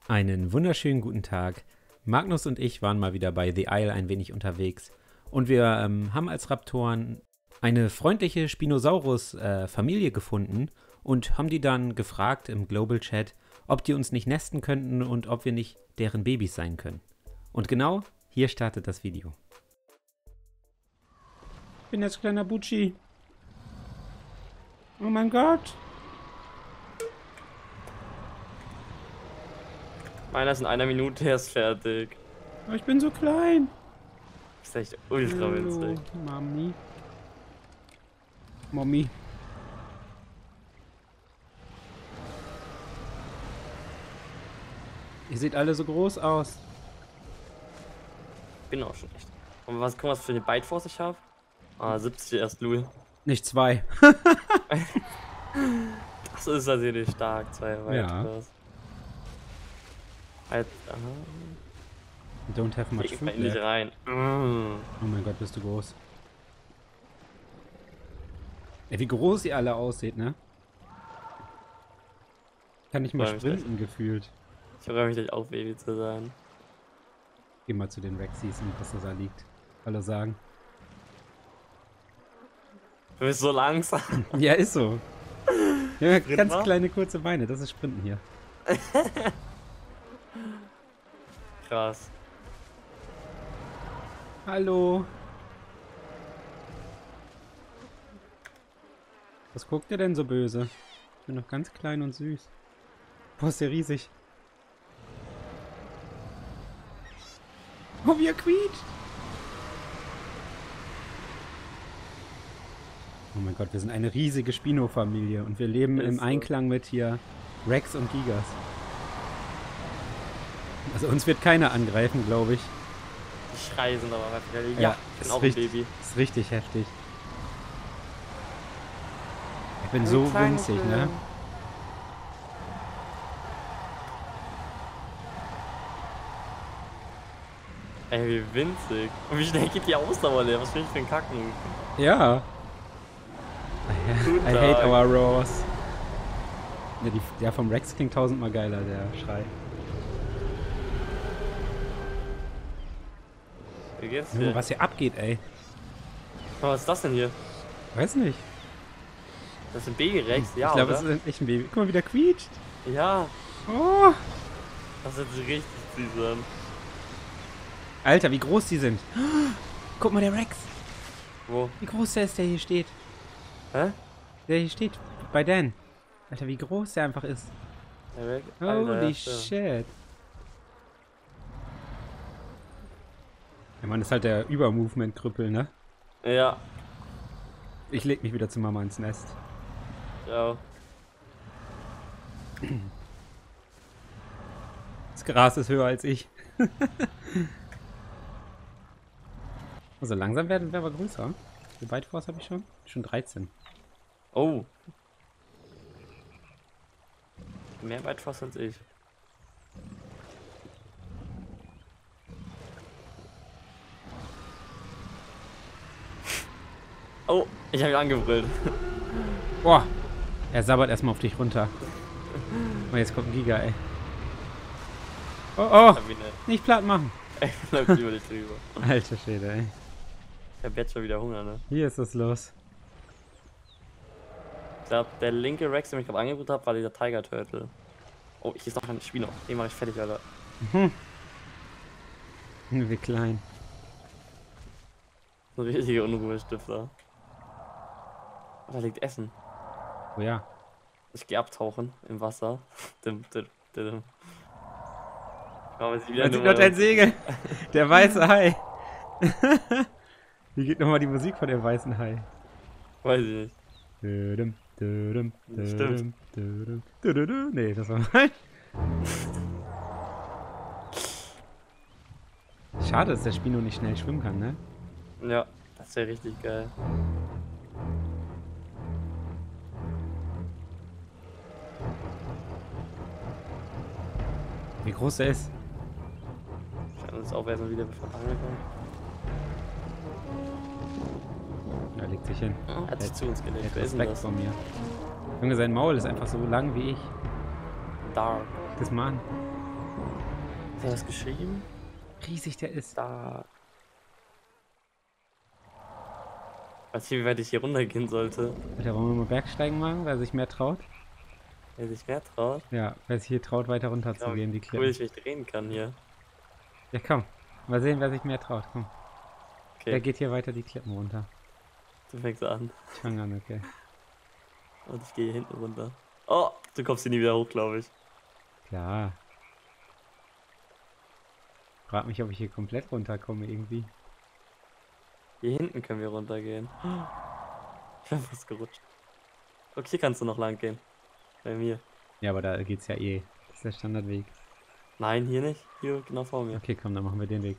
Einen wunderschönen guten Tag. Magnus und ich waren mal wieder bei The Isle ein wenig unterwegs. Und wir haben als Raptoren eine freundliche Spinosaurus-Familie gefunden und haben die dann gefragt im Global Chat, ob die uns nicht nesten könnten und ob wir nicht deren Babys sein können. Und genau hier startet das Video. Ich bin jetzt kleiner Bucci. Oh mein Gott. Meiner ist in einer Minute erst fertig. Oh, ich bin so klein. Das ist echt ultra winzig. Mami. Mommy. Ihr seht alle so groß aus. Bin auch schon echt. Und guck mal, was für eine Bite Force ich habe. 70 erst, Louis. Nicht 2. Das ist tatsächlich stark, 2 Bite Ja. Force. Halt, Don't have much leg food in dich left. rein. Oh mein Gott, bist du groß. Ey, wie groß ihr alle ausseht, ne? Kann nicht mal Freue mich sprinten gefühlt. Ich freue mich, gleich auch Baby zu sein. Geh mal zu den Rexys und was da liegt. Hallo sagen. Du bist so langsam. Ja, ist so. Ja, ganz mal? kleine, kurze Beine. Das ist Sprinten hier. Krass. Hallo. Was guckt ihr denn so böse? Ich bin noch ganz klein und süß. Boah, ist der riesig. Oh, wie er quietscht. Oh mein Gott, wir sind eine riesige Spino-Familie und wir leben Ist im so. Einklang mit hier Rex und Gigas. Also uns wird keiner angreifen, glaube ich. Die Schreie sind aber heftig. Ja, Ja, ich bin ist auch ein richtig. Baby. Ist richtig heftig. Ich bin Ein so kleines winzig, ne? Leben. Ey, wie winzig. Und wie schnell geht die Ausdauer leer? Was bin ich für ein Kacken? Ja. Guten I hate Tag. our roars. Ja, der vom Rex klingt tausendmal geiler, der Schrei. Wie geht's Junge, dir? was hier abgeht, ey. Oh, was ist das denn hier? Weiß nicht. Das ist ein Baby-Rex, ja, ich glaube, oder? es ist echt ein Baby. Guck mal, wie der quietscht. Ja, Oh. das hört sich richtig süß an. Alter, wie groß die sind. Guck mal, der Rex. Wo? Wie groß der ist, der hier steht. Hä? Der hier steht bei Dan. Alter, wie groß der einfach ist. Der Rex? Alter, Holy ja, stimmt. shit. Ja, Mann, ist halt der Übermovement-Krüppel, ne? Ja, Ich leg mich wieder zu Mama ins Nest. ja. Das Gras ist höher als ich. Also langsam werden wir aber größer. Wie weit Force habe ich schon? Schon 13. Oh. Mehr weit fast als ich. Oh, ich habe ihn angebrüllt. Boah. Er sabbert erstmal auf dich runter. Und jetzt kommt ein Giga, ey. Oh, oh. Hab ihn Nicht platt machen. läuft über dich drüber. Alter Schwede, ey. Ich hab jetzt schon wieder Hunger, ne? Hier ist es los. Ich glaube, der linke Rex, den ich gerade angebrüllt habe, war dieser Tiger Turtle. Oh, hier ist noch ein Spino. Den mach ich fertig, Alter. Wie klein. So ein richtiger Unruhestifter. Oh, da liegt Essen. Oh ja. Ich gehe abtauchen im Wasser. Dim, dim, dim. Aber sie wieder Man sieht nur- noch dein Segel. Der weiße Hai. Wie geht nochmal die Musik von dem weißen Hai? Weiß ich nicht. Dödüm, dödüm, Stimmt. dödüm, dödüm, dödüm. Nee, das war mal. Schade, dass der Spino nicht schnell schwimmen kann, ne? Ja, das wäre richtig geil. Wie groß der ist. Schauen uns auch erstmal wieder bevor wir angekommen. Er legt sich hin. Er hat sich zu uns Er gelegt. hat Wer ist denn Respekt das? vor mir. Junge, sein Maul ist einfach so lang wie ich. Dark. Das mal an. Hat er das geschrieben? Riesig der ist. Da. Weiß nicht, wie weit ich hier runtergehen sollte. Alter, wollen wir mal Bergsteigen machen, wer sich mehr traut? Wer sich mehr traut. Ja, wer sich hier traut, weiter runter zu Ja, gehen, die cool, Klippen. dass ich mich drehen kann hier. Ja, komm. Mal sehen, wer sich mehr traut. Komm. Okay, Wer geht hier weiter die Klippen runter? du fängst an. Ich fange an, okay. Und ich gehe hier hinten runter. Oh, du kommst hier nie wieder hoch, glaube ich. Klar. Frag mich, ob ich hier komplett runterkomme irgendwie. Hier hinten können wir runtergehen. Ich bin fast gerutscht. Okay, hier kannst du noch lang gehen. Bei mir. Ja, aber da geht's ja eh. Das ist der Standardweg. Nein, hier nicht. Hier genau vor mir. Okay, komm, dann machen wir den Weg.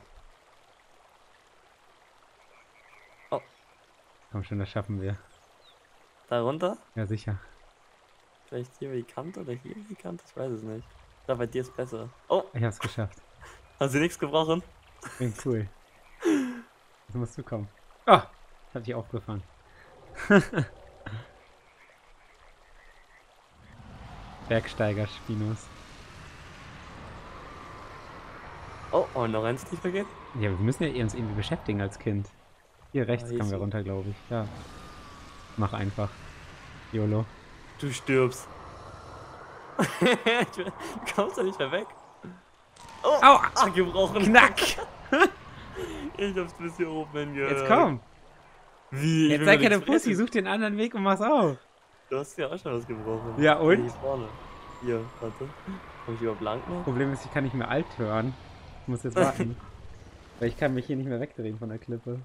Oh. Komm schon, das schaffen wir. Da runter? Ja, sicher. Vielleicht hier über die Kante oder hier über die Kante? Ich weiß es nicht. Da bei dir ist besser. Oh, Ich hab's geschafft. hast du nichts gebrochen? Klingt cool. Jetzt musst du kommen. Oh, ich hab dich aufgefahren. Bergsteiger-Spinos. Oh, und noch eins tiefer gehen? Ja, wir müssen ja uns irgendwie beschäftigen als Kind. Hier rechts hier kommen wir so. runter, glaube ich. Ja. Mach einfach. YOLO. Du stirbst. Du kommst ja nicht mehr weg. Oh, Au! gebrochen. Knack! Ich hab's bis hier oben hingehört. Jetzt komm! Wie? Ich Jetzt will sei mir keine nichts Pussy, fressen. such den anderen Weg und mach's auch. Du hast ja auch schon was gebrochen. Ja, und? Hier vorne. Hier, warte. Komm ich über blank noch? Problem ist, ich kann nicht mehr alt hören. Ich muss jetzt warten. Weil ich kann mich hier nicht mehr wegdrehen von der Klippe.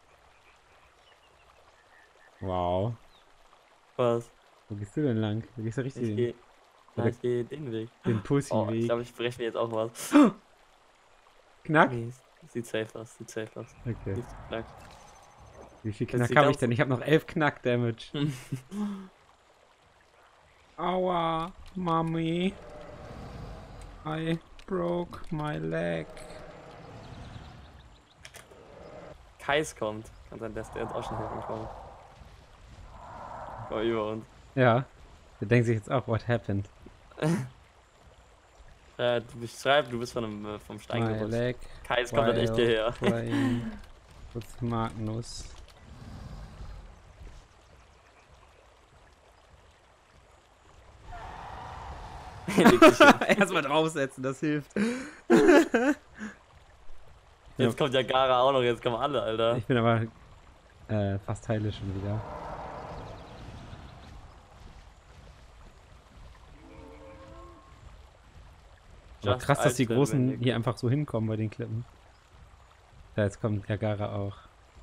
Wow. Was? Wo gehst du denn lang? Du gehst ja richtig Ich den, gehe. Nein, ich gehe den Weg. den Oh, ich Pussy-Weg. glaube, ich breche mir jetzt auch was. Knack? Nee, sieht safe aus, sieht safe aus. Okay. Nicht zu knack. Wie viel Das Knack sieht habe ich ganz- denn? Ich habe noch 11 Knack-Damage. Aua, Mami. I broke my leg. Kais kommt. Kann sein, dass der jetzt auch schon helfen kommt. Komm über uns. Ja. Der denkt sich jetzt auch, what happened? Du bist vom Stein My gerutscht. leg. Kais kommt dann echt hierher. Playing with Magnus. Erstmal draufsetzen, das hilft. Jetzt kommt ja Gara auch noch, jetzt kommen alle, Alter. Ich bin aber fast heile schon wieder. Aber Just krass, dass die Alter, Großen wenn hier einfach so hinkommen bei den Klippen. Ja, jetzt kommt Gagara auch.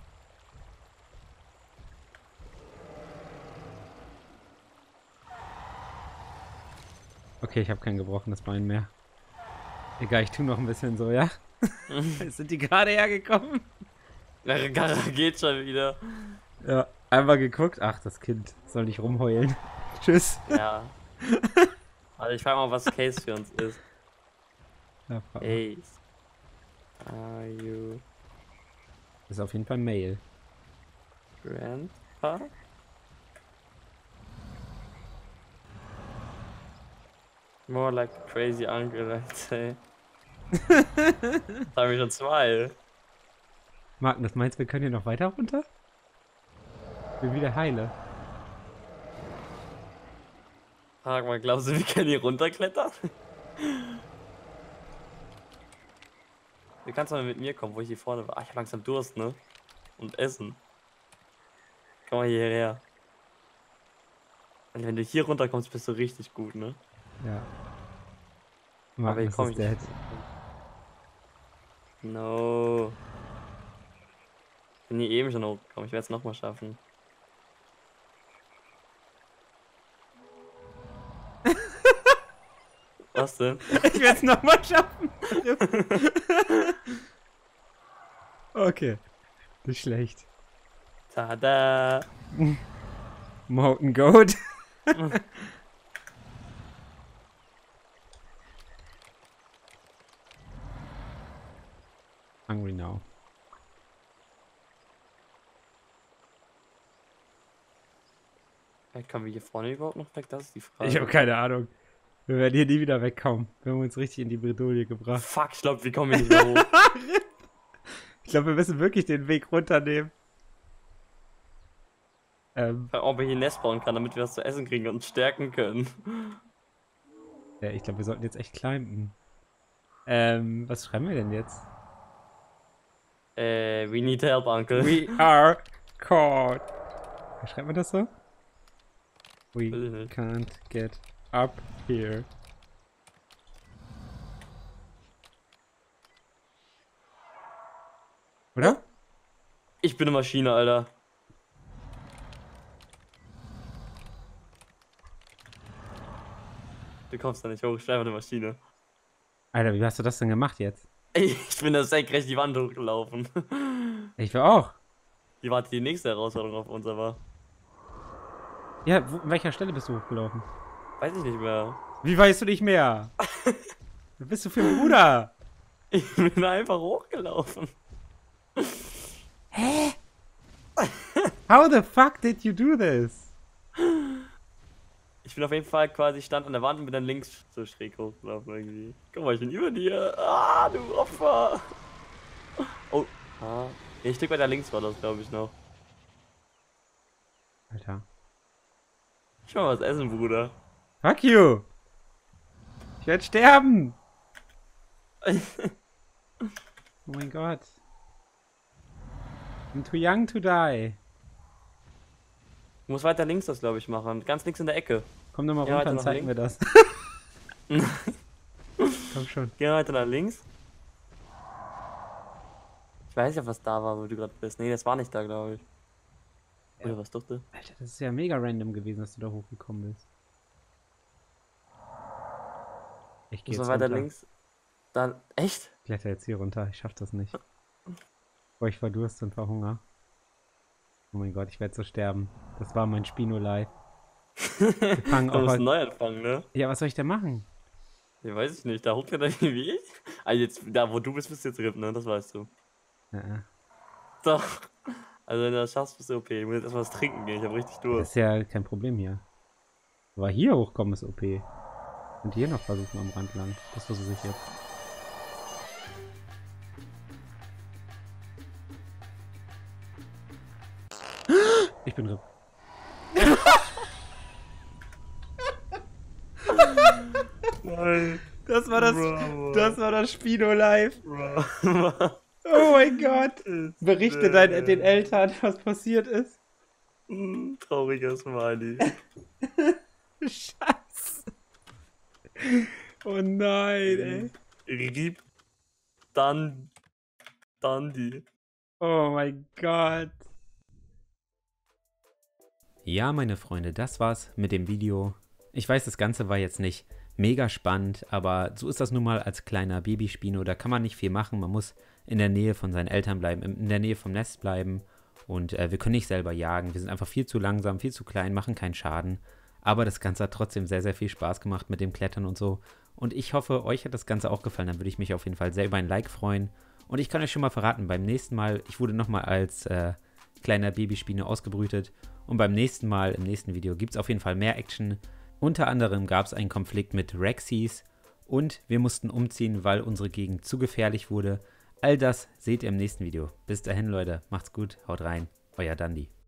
Okay, ich habe kein gebrochenes Bein mehr. Egal, ich tue noch ein bisschen so, ja? Jetzt sind die gerade hergekommen. Gara geht schon wieder. Ja, einmal geguckt. Ach, das Kind soll nicht rumheulen. Tschüss. Ja. Also ich frage mal, was Case für uns ist. Ja, frag mal. Ace. Are you Das ist auf jeden Fall Mail. Grandpa? More like a crazy uncle, I'd say. Da habe ich schon zwei. Magnus, meinst du, wir können hier noch weiter runter? Ich bin wieder heile. Frag mal, glaubst du, wir können hier runterklettern? Du kannst mal mit mir kommen, wo ich hier vorne war. Ah, ich hab langsam Durst, ne? Und Essen. Komm mal hierher. Und wenn du hier runterkommst, bist du richtig gut, ne? Ja. Aber hier Magnus komm ist ich dead. nicht. No. Bin hier eben schon hochgekommen. Ich werde es nochmal schaffen. Was denn? Ich werde es nochmal schaffen. Okay. Nicht schlecht. Tada! Mountain Goat. Hungry now. Kommen wir hier vorne überhaupt noch weg? Das ist die Frage. Ich habe keine Ahnung. Wir werden hier nie wieder wegkommen. Wir haben uns richtig in die Bredouille gebracht. Fuck, ich glaube, wir kommen hier nicht mehr hoch. Ich glaube, wir müssen wirklich den Weg runternehmen. Ob er hier ein Nest bauen kann, damit wir was zu essen kriegen und uns stärken können. Ja, ich glaube, wir sollten jetzt echt climben. Was schreiben wir denn jetzt? We need help, Uncle. We are caught. Wie schreibt man das so? We Weiß ich nicht. can't get up here. Oder? Ich bin eine Maschine, Alter. Du kommst da nicht hoch, ich bin einfach eine Maschine. Alter, wie hast du das denn gemacht jetzt? Ich bin da senkrecht die Wand hochgelaufen. Ich will auch. Wie war die nächste Herausforderung auf uns aber? Ja, an welcher Stelle bist du hochgelaufen? Weiß ich nicht mehr. Wie weißt du nicht mehr? Was bist du für ein Bruder? Ich bin einfach hochgelaufen. How the fuck did you do this? Ich bin auf jeden Fall quasi stand an der Wand und bin dann links so schräg hochgelaufen irgendwie. Guck mal, ich bin über dir. Ah, du Opfer. Oh, ah. Nee, ein Stück weiter links war das, glaube ich, noch. Alter. Ich will mal was essen, Bruder. Fuck you! Ich werde sterben! Oh mein Gott. I'm too young to die. Du musst weiter links das, glaube ich, machen. Ganz links in der Ecke. Komm doch mal Geh runter weiter und nach zeig mir das. Komm schon. Geh weiter nach links. Ich weiß ja, was da war, wo du gerade bist. Nee, das war nicht da, glaube ich. Ja. Oder was durfte? Alter, das ist ja mega random gewesen, dass du da hochgekommen bist. Ich gehe Muss jetzt man weiter runter. links. Dann. Echt? Ich kletter jetzt hier runter. Ich schaff das nicht. Boah, ich verdurste und verhungere. Oh mein Gott, ich werde so sterben. Das war mein Spino-Life. Wir fangen Du auch musst mal... neu anfangen, ne? Ja, was soll ich denn machen? Ja, weiß ich nicht. Da hoch er wie ich? Also jetzt, da wo du bist, bist du jetzt RIP, ne? Das weißt du. Ja. Doch. Also wenn du das schaffst, bist du OP. Ich muss jetzt erstmal was trinken gehen. Ich hab richtig Das Durst. ist ja kein Problem hier. Aber hier hochkommen ist OP. Und hier noch versuchen am Rand lang. Das versuche ich jetzt. Ich bin RIP. Nein. Das war das Spino-Life. Bro. Oh mein Gott. Berichte den Eltern, was passiert ist. Trauriger Smiley. Scheiße. Oh nein, ey. RIP. Dann die. Oh mein Gott. Ja, meine Freunde, das war's mit dem Video. Ich weiß, das Ganze war jetzt nicht mega spannend, aber so ist das nun mal als kleiner Babyspino. Da kann man nicht viel machen. Man muss in der Nähe von seinen Eltern bleiben, in der Nähe vom Nest bleiben. Und wir können nicht selber jagen. Wir sind einfach viel zu langsam, viel zu klein, machen keinen Schaden. Aber das Ganze hat trotzdem sehr, sehr viel Spaß gemacht mit dem Klettern und so. Und ich hoffe, euch hat das Ganze auch gefallen. Dann würde ich mich auf jeden Fall sehr über ein Like freuen. Und ich kann euch schon mal verraten, beim nächsten Mal, ich wurde nochmal als kleiner Babyspino ausgebrütet. Und beim nächsten Mal, im nächsten Video, gibt es auf jeden Fall mehr Action. Unter anderem gab es einen Konflikt mit Rexys und wir mussten umziehen, weil unsere Gegend zu gefährlich wurde. All das seht ihr im nächsten Video. Bis dahin, Leute, macht's gut, haut rein, euer Dandi.